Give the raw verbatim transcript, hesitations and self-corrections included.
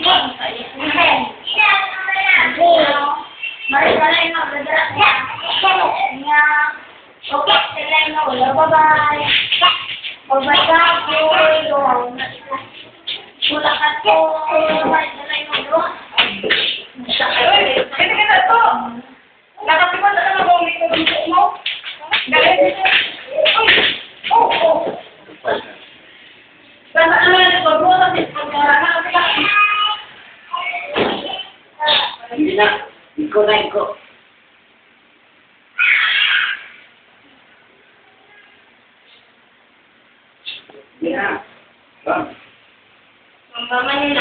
Marisalay na, dadara niya. Niya. Okay, salay na, wala, bye-bye. Bye-bye ka, boy. Wala ka to. Marisalay na, doon. Ay, kaya ka na to. Nakasipan na naman mo, may kumpito mo. Galit. Oh, oh. Sana naman ito, bro, kasi pagkarangan ka. Hindi na. Iko na, iko. Hindi na. Bang. Mama nila.